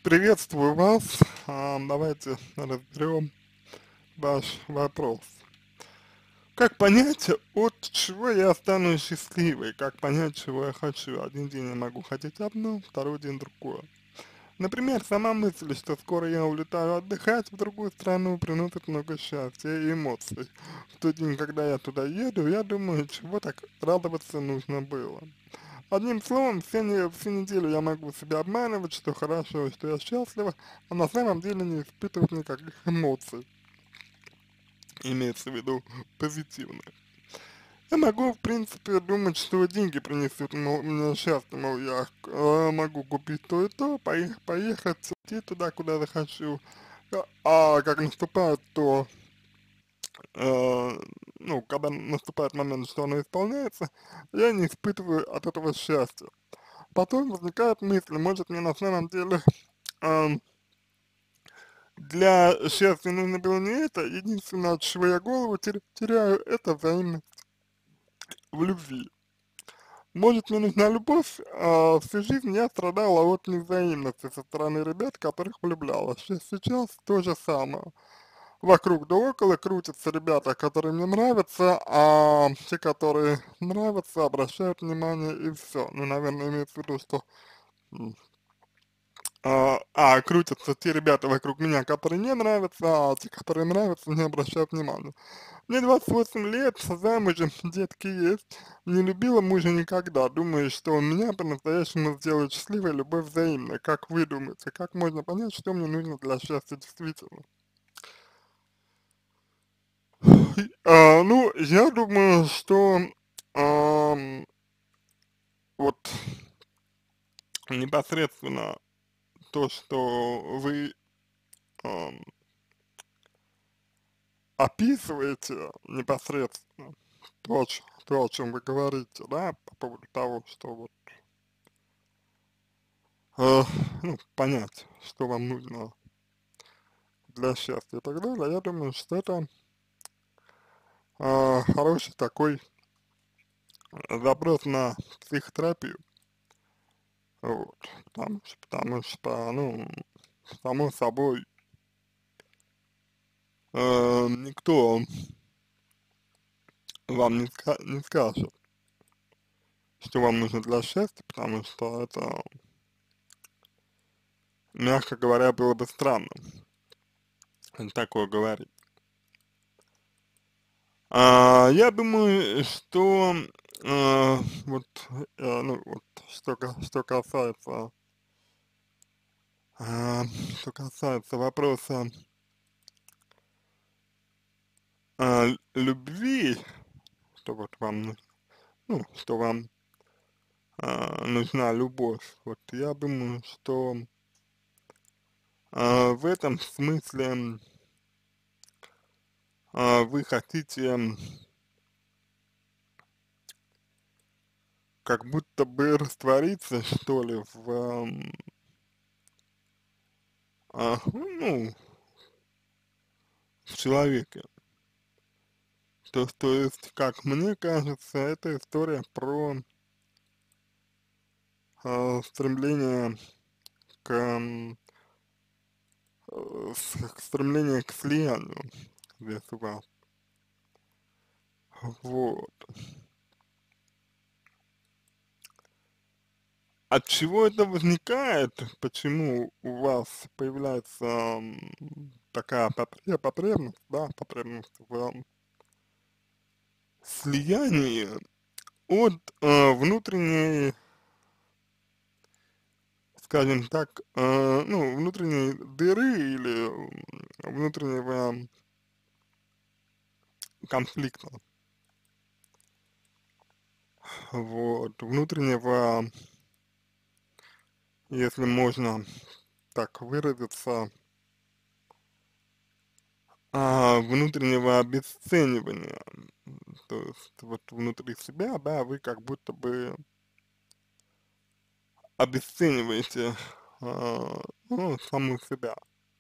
Приветствую вас. Давайте разберем ваш вопрос. Как понять, от чего я стану счастливой? Как понять, чего я хочу? Один день я могу хотеть одно, второй день другое. Например, сама мысль, что скоро я улетаю отдыхать в другую страну, приносит много счастья и эмоций. В тот день, когда я туда еду, я думаю, чего так радоваться нужно было. Одним словом, всю неделю я могу себя обманывать, что хорошо, что я счастлива, а на самом деле не испытывать никаких эмоций, имеется в виду позитивные. Я могу, в принципе, думать, что деньги принесут мне счастье, мол, я могу купить то и то, поехать, идти туда, куда захочу, а как наступает то, э, ну, когда наступает момент, что оно исполняется, я не испытываю от этого счастья. Потом возникает мысль, может мне на самом деле ам, для счастья нужно было не это, единственное, от чего я голову теряю, это взаимность в любви. Может мне нужна любовь, а всю жизнь я страдала от невзаимности со стороны ребят, которых влюблялась. Сейчас то же самое. Вокруг да около крутятся ребята, которые мне нравятся, а те, которые нравятся, обращают внимание и все. Ну, наверное, имеется в виду, что крутятся те ребята вокруг меня, которые не нравятся, а те, которые нравятся, не обращают внимания. Мне 28 лет, замужем, детки есть, не любила мужа никогда, думаю, что меня по-настоящему сделает счастливой любовь взаимная. Как вы думаете, как можно понять, что мне нужно для счастья действительно? Ну, я думаю, что ам, вот непосредственно то, что вы ам, описываете непосредственно, то, о чем вы говорите, да, по поводу того, что вот, э, ну, понять, что вам нужно для счастья и так далее, я думаю, что это хороший такой запрос на психотерапию, вот, потому что, ну, само собой, никто вам не скажет, что вам нужно для счастья, потому что это, мягко говоря, было бы странно такое говорить. Я думаю, что вот, ну, вот, что касается, а, что касается вопроса любви, что вот вам, что вам нужна любовь, вот я думаю, что в этом смысле вы хотите как будто бы раствориться, что ли, ну, в человеке. То есть, как мне кажется, это история про стремление к, стремление к слиянию здесь у вас. Вот. От чего это возникает? Почему у вас появляется такая потребность, да, потребность в слиянии от внутренней, скажем так, ну, внутренней дыры или внутреннего конфликта, вот, внутреннего, если можно так выразиться, внутреннего обесценивания, то есть вот внутри себя, да, вы как будто бы обесцениваете, ну, саму себя,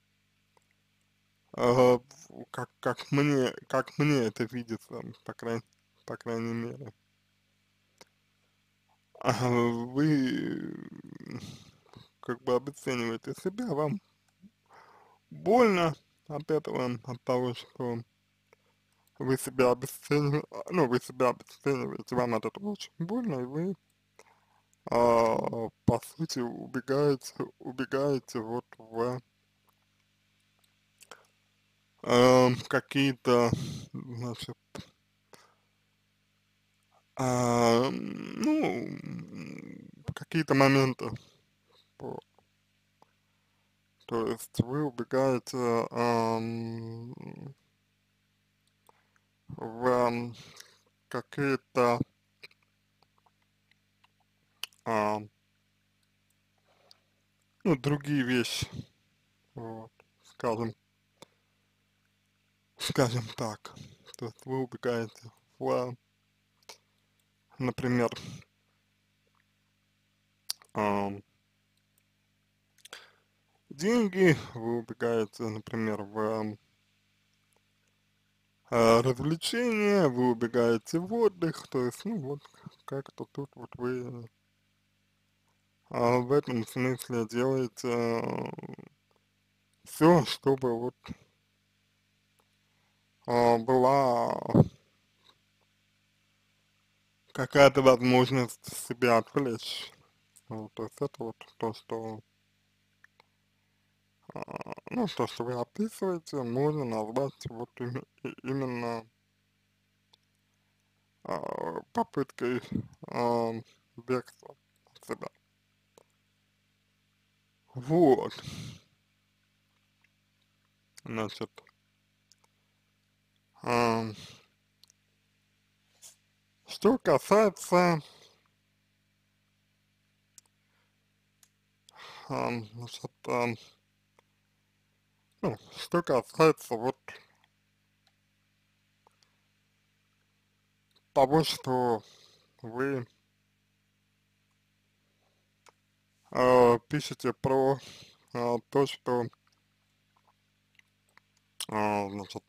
как мне это видится, по крайней мере. Вы как бы обесцениваете себя, вам больно от этого, от того, что вы себя обесцениваете, ну, вы себя обесцениваете, вам от этого очень больно, и вы, по сути, убегаете вот в какие-то, значит, ну, какие-то моменты, вот. То есть вы убегаете в какие-то, ам, ну, другие вещи, вот, скажем, скажем так. То есть вы убегаете в, например, ам, деньги, вы убегаете, например, в развлечения, вы убегаете в отдых, то есть, ну, вот, как-то тут вот вы в этом смысле делаете все, чтобы вот была какая-то возможность себя отвлечь. Вот, то есть это вот то, что, ну, то, что вы описываете, можно назвать вот именно попыткой бегства от себя. Вот, значит, ам, что касается, значит, ну, что касается вот того, что вы пишете про то, что, значит,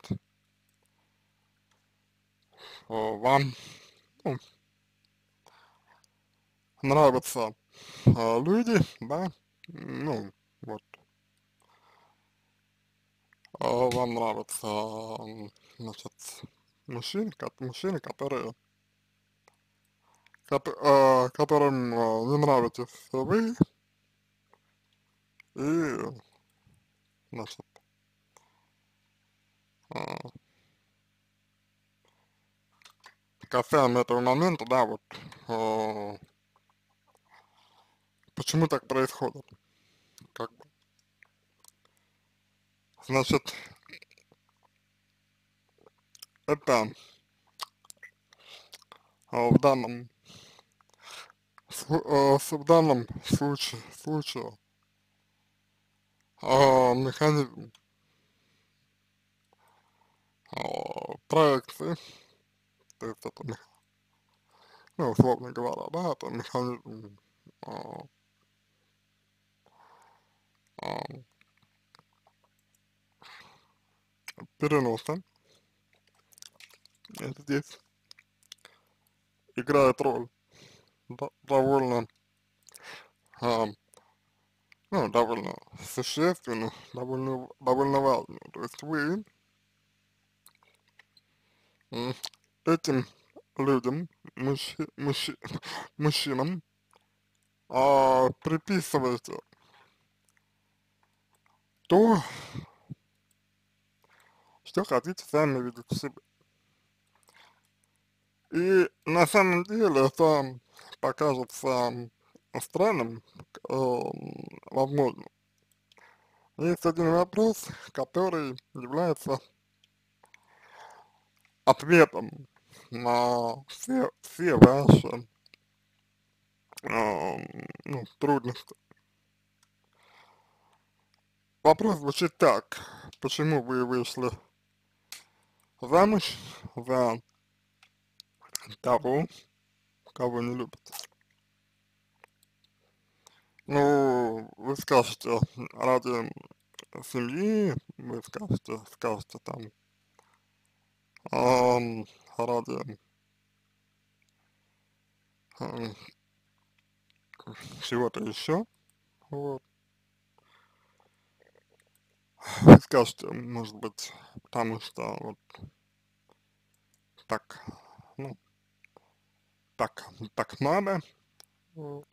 вам, ну, нравятся люди, да, ну, вот, вам нравятся, значит, мужчины, которым не нравитесь вы, и, значит, а, касаемо этого момента, да, вот, а, почему так происходит, как бы, значит, это в данном, в данном случае механизм проекции, то есть это, ну, условно говоря, да, это механизм а, а, переноса, здесь играет роль довольно, а, ну, довольно существенную, довольно важную. То есть вы м, этим людям, мужчинам, приписываете то, что хотите сами видеть в себе. И на самом деле это покажется странным, возможно. Есть один вопрос, который является ответом на все ваши ну, трудности. Вопрос звучит так: почему вы вышли замуж за того, кого не любите? Ну, вы скажете, ради семьи, вы скажете там, ради ам, чего-то еще, вот. Вы скажете, может быть, потому что вот так, ну, так, так надо, вот.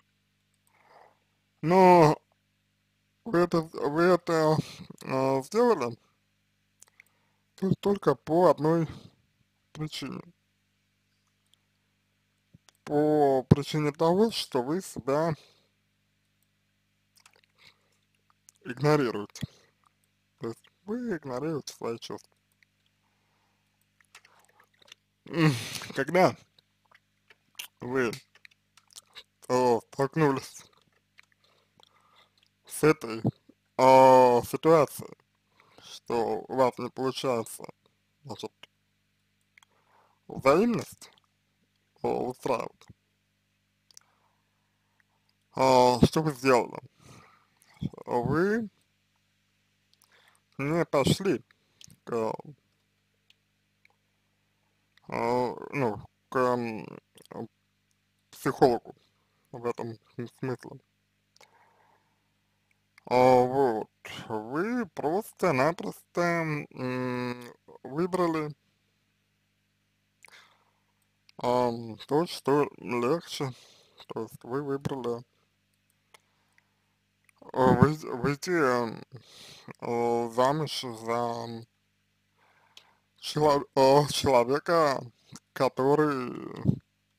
Но вы это сделали только по одной причине. По причине того, что вы себя игнорируете. То есть вы игнорируете свои чувства. Когда вы столкнулись с этой ситуацией, что у вас не получается, значит, взаимность устраивает, что вы сделали? Вы не пошли к, ну, к психологу в этом смысле. Вот, вы просто-напросто выбрали то, что легче, то есть вы выбрали выйти замуж за человека, который,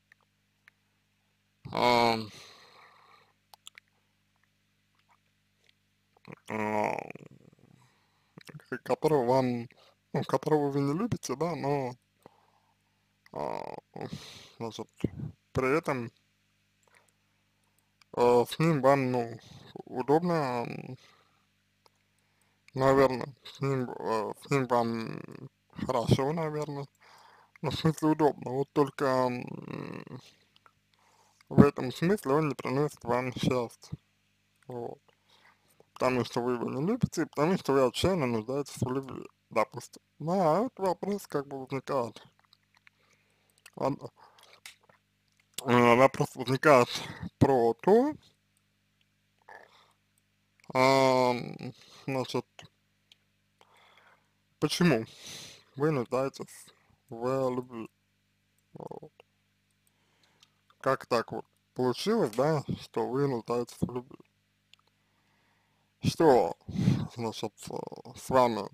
ам, а, которого вам, ну, которого вы не любите, да, но, а, значит, при этом с ним вам, ну, удобно, наверное, с ним вам хорошо, наверное, ну, в смысле удобно, вот только в этом смысле он не приносит вам счастья, вот, потому что вы его не любите, потому что вы отчаянно нуждаетесь в любви, допустим. Да, вот вопрос как бы возникает, ладно, вопрос возникает про то, значит, почему вы нуждаетесь в любви, вот. Как так вот получилось, да, что вы нуждаетесь в любви? Что, значит, с вами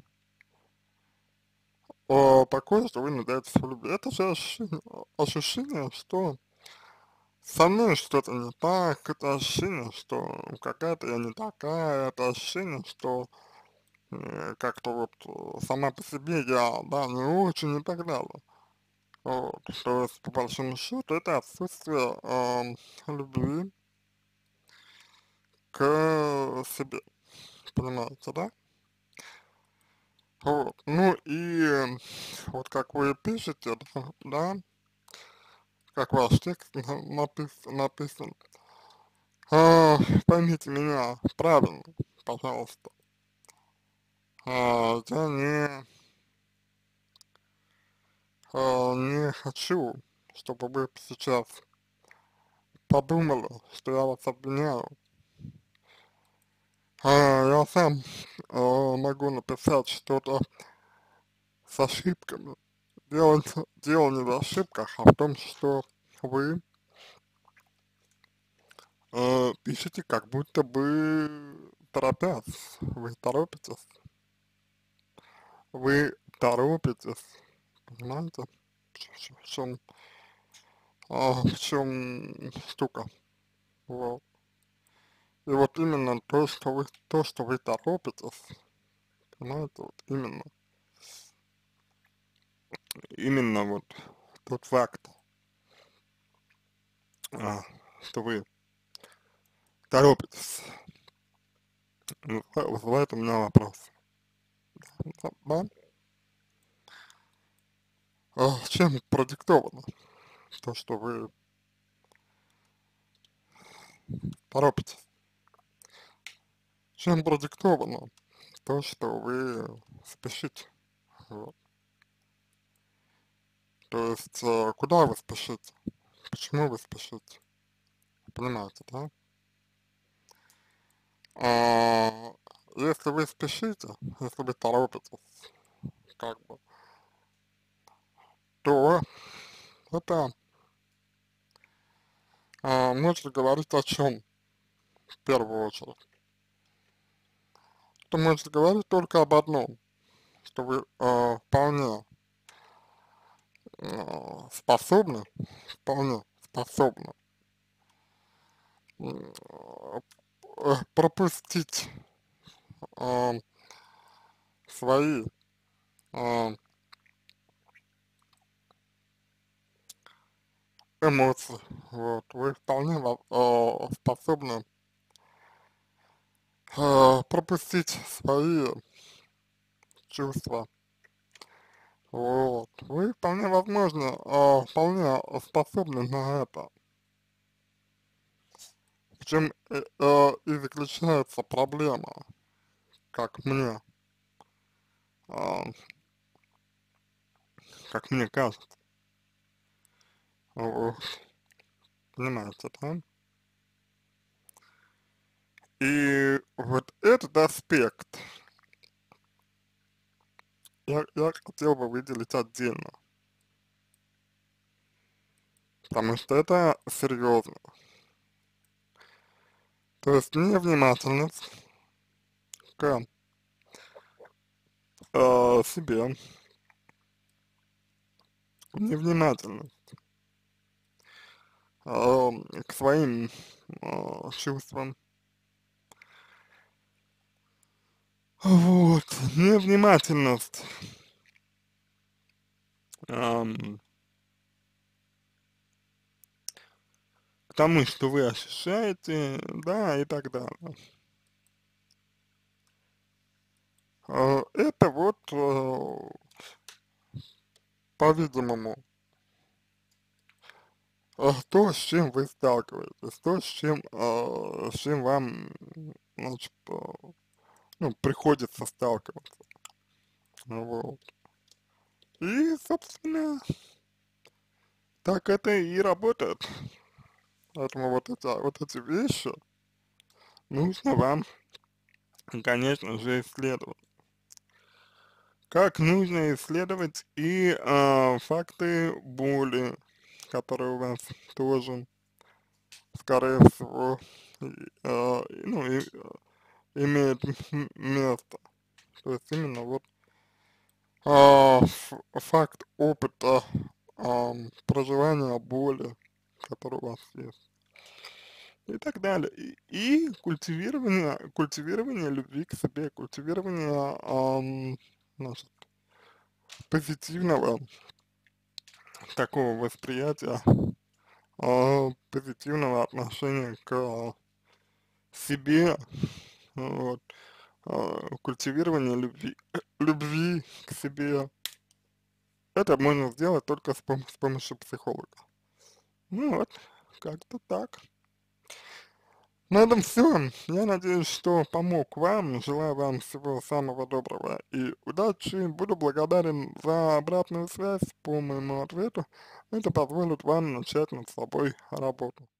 такое, что вы нуждаетесь в любви? Это же ощущение, что со мной что-то не так, это ощущение, что какая-то я не такая, это ощущение, что как-то вот сама по себе я, да, не очень и так далее. Вот, то есть, по большому счету, это отсутствие любви к себе, понимаете, да? Вот, ну и вот как вы пишете, да, как ваш текст написан, а, поймите меня правильно, пожалуйста, я не хочу, чтобы вы сейчас подумали, что я вас обвиняю. Я сам могу написать что-то с ошибками. Дело не в ошибках, а в том, что вы пишете как будто бы торопясь, вы торопитесь, вы торопитесь, понимаете, в чем штука, вот. И вот именно то, что вы торопитесь, понимаете, вот именно вот тот факт, а, что вы торопитесь, вызывает у меня вопрос, да? Чем продиктовано то, что вы торопитесь? Чем продиктовано то, что вы спешите? Вот. То есть, куда вы спешите? Почему вы спешите? Понимаете, да? А, если вы спешите, если вы торопитесь, как бы, то это может говорить о чем в первую очередь? Это может говорить только об одном, что вы вполне способны, вполне способны м, пропустить а, свои а, эмоции. Вот. Вы вполне способны пропустить свои чувства. Вот. Вы вполне возможно, вполне способны на это. В чем и заключается проблема, как мне, а, как мне кажется. Вот. Понимаете, да? И вот этот аспект я хотел бы выделить отдельно, потому что это серьезно. То есть невнимательность к себе, невнимательность к своим чувствам, вот, невнимательность ам, к тому, что вы ощущаете, да, и так далее. Это вот, по-видимому, то, с чем вы сталкиваетесь, то, с чем вам, значит, ну, приходится сталкиваться. Вот. И, собственно, так это и работает. Поэтому вот эти вещи нужно вам, конечно же, исследовать. Как нужно исследовать и факты боли, которые у вас тоже, скорее всего, ну, имеют место. То есть именно вот факт опыта проживания боли, который у вас есть. И так далее. И культивирование любви к себе, культивирование, значит, позитивного такого восприятия, позитивного отношения к себе, вот, культивирование любви к себе. Это можно сделать только с помощью психолога. Ну вот, как-то так. На этом все. Я надеюсь, что помог вам. Желаю вам всего самого доброго и удачи. Буду благодарен за обратную связь по моему ответу. Это позволит вам начать над собой работу.